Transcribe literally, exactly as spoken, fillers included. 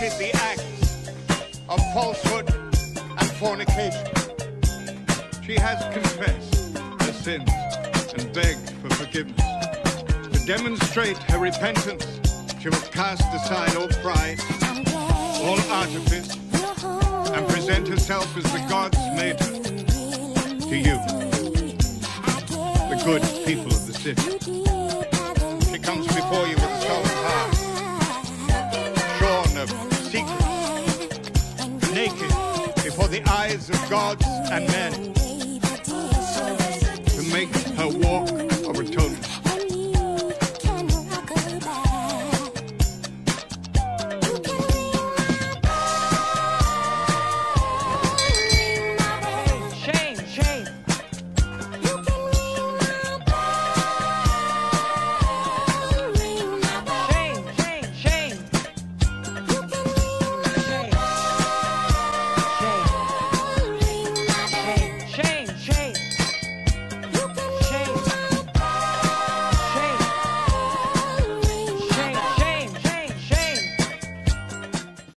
committed the acts of falsehood and fornication. She has confessed her sins and begged for forgiveness. To demonstrate her repentance, she will cast aside all pride, all artifice, and present herself as the gods made her to you, the good people of the city. She comes before you with a solemn heart, shorn of secrets, naked before the eyes of gods and men, to make